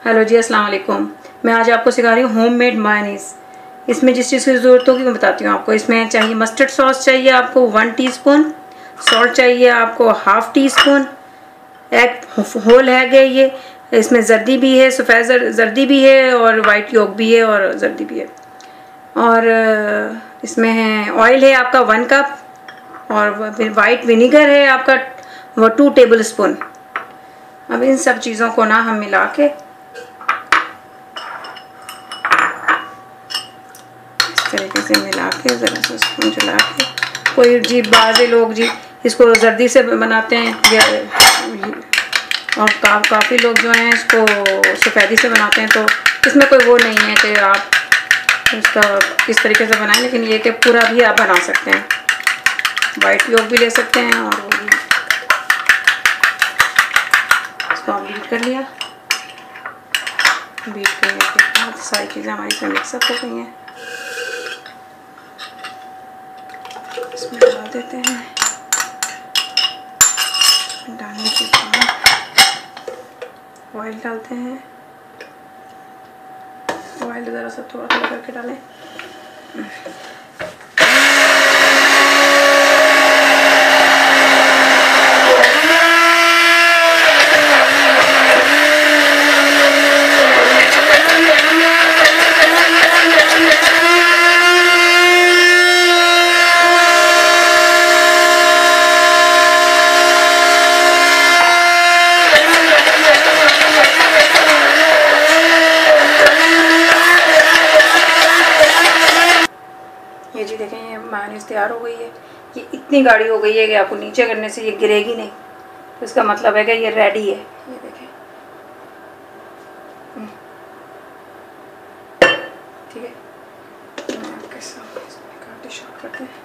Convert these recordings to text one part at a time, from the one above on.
Hello जी, अस्सलाम वालेकुम। मैं आज आपको सिखा रही हूँ होममेड मायोनीज़। इसमें जिस चीज़ की ज़रूरत होगी मैं बताती हूँ आपको। इसमें चाहिए मस्टर्ड सॉस चाहिए आपको 1 टीस्पून, सॉल्ट चाहिए आपको 1/2 टीस्पून, एग होल एग है ये, इसमें जर्दी भी है, सफ़ेद जर्दी भी है और वाइट योग भी है और जर्दी भी है। और इसमें है ऑयल है आपका 1 कप और फिर वाइट विनीगर है आपका 2 टेबल स्पून। अब इन सब चीज़ों को ना हम मिला के तरीके से मिला के ज़रा सा स्पून चला के, कोई जी बाज़ लोग जी इसको जर्दी से बनाते हैं या और काफ़ी लोग जो हैं इसको सफ़ेदी से बनाते हैं, तो इसमें कोई वो नहीं है कि आप इसका किस तरीके से बनाएं, लेकिन ये कि पूरा भी आप बना सकते हैं। वाइट योग भी ले सकते हैं और वो भी। इसको आप बीट कर लिया, बीट करने के बाद सारी चीज़ें हमारी इसमें मिक्सअप हो गई हैं। इसमें डाल देते हैं, डालने के बाद ऑयल डालते हैं। ऑयल ज़रा सा थोड़ा थोड़ा करके डालें। ये जी देखें, ये मायोनीज़ तैयार हो गई है। ये इतनी गाढ़ी हो गई है कि आपको नीचे करने से ये गिरेगी नहीं, तो इसका मतलब है कि ये रेडी है। ये देखें, ठीक है। मैं आपके सामने इसमें काट डिश आउट करते हैं।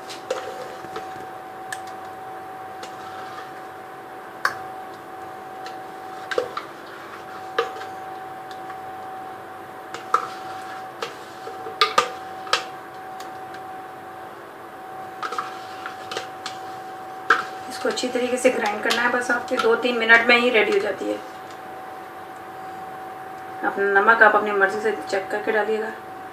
इसको अच्छी तरीके से ग्राइंड करना है, बस आपके 2-3 मिनट में ही रेडी हो जाती है। अपना नमक आप अपनी मर्ज़ी से चेक करके डालिएगा।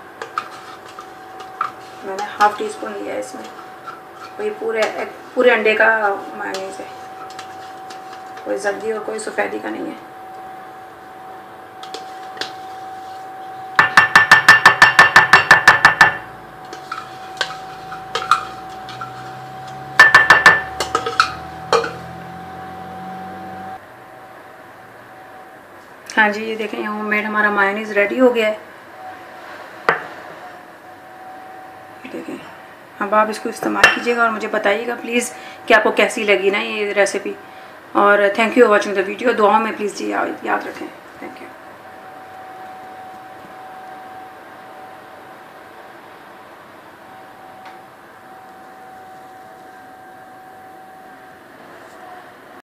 मैंने 1/2 टीस्पून लिया है इसमें। कोई पूरे अंडे का मायोनीज़ है, कोई जर्दी और कोई सफ़ेदी का नहीं है। हाँ जी, ये देखें, ये होममेड हमारा मायोनीज़ रेडी हो गया है। देखें, अब आप इसको इस्तेमाल कीजिएगा और मुझे बताइएगा प्लीज़ कि आपको कैसी लगी ना ये रेसिपी। और thank you for watching the video. दुआओं में प्लीज़ जी याद रखें।